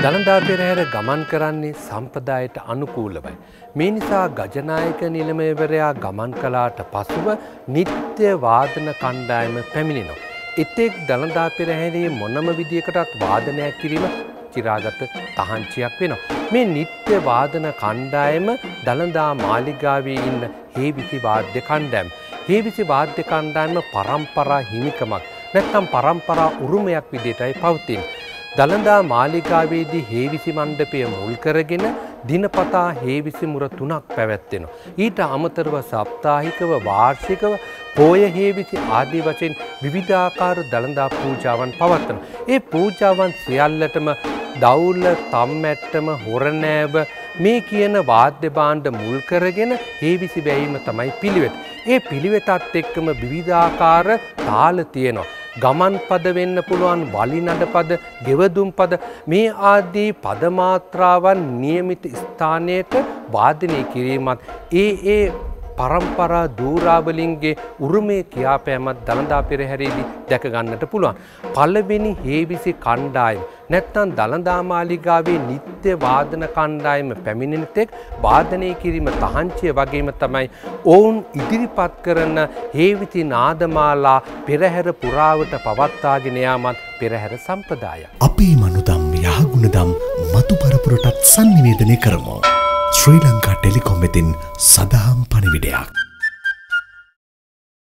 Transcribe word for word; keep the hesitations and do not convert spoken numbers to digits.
දළදා පෙරහැර ගමන් කරන්නේ සම්ප්‍රදායට අනුකූලවයි. මේ නිසා ගජනායක නිලමේවරයා ගමන් කළාට පසුව නිත්‍ය වාදන කණ්ඩායම පැමිණෙනවා. එතෙක් දළදා පෙරහැරේ මොනම විදියකටත් වාදනයක් කිරීම චිරාගත තහංචියක් වෙනවා. මේ නිත්‍ය වාදන කණ්ඩායම දළදා මාලිගාවේ ඉන්න හේවිසි වාද්‍ය කණ්ඩායම. හේවිසි වාද්‍ය කණ්ඩායම පරම්පරා හිමිකමක් නැත්නම් පරම්පරා උරුමයක් විදිහටයි පවතින්නේ. දළදා මාලිගාවේදී හේවිසි මණ්ඩපය මුල් කරගෙන දිනපතා හේවිසි මුර තුනක් පැවැත්වෙනවා. ඊට අමතරව සප්තාහිකව වාර්ෂිකව පෝය හේවිසි ආදී වශයෙන් විවිධාකාර දළදා පූජාවන් පවත්වනවා. ඒ පූජාවන් සියල්ලටම දවුල, තම්මැට්ටම, හොරනෑව මේ කියන වාද්‍ය භාණ්ඩ මුල් කරගෙන හේවිසි බැයීම තමයි පිළිවෙත. ඒ පිළිවෙතත් එක්කම විවිධාකාර තාල තියෙනවා. ගමන් පද වෙන්න පුළුවන්, වලි නඩ පද, ගෙවදුම් පද මේ ආදී පද මාත්‍රාවන් નિયમિત ස්ථානයට වාදනය කිරීමත් ඒ ඒ පරම්පරා දූරාවලින්ගේ උරුමය කියාපෑමත් දළදා පෙරහැරේදී දැක ගන්නට පුළුවන්. පළවෙනි හේවිසි කණ්ඩායම නැත්නම් දළදා මාලිගාවේ නිත්‍ය වාදන කණ්ඩායම පැමිණෙන තෙක් වාදනය කිරීම තහංචිය වගේම තමයි ඔවුන් ඉදිරිපත් කරන හේවිසි නාදමාලා පෙරහැර පුරාවට පවත්වාගෙන යාමත් පෙරහැර සම්ප්‍රදායයි. අපේ මනුදම් යහගුණදම් මතු පරපුරටත් sannivedanaya කරමු. ශ්‍රී ලංකා ටෙලිකොම් වෙතින් සදහම් පණිවිඩයක්.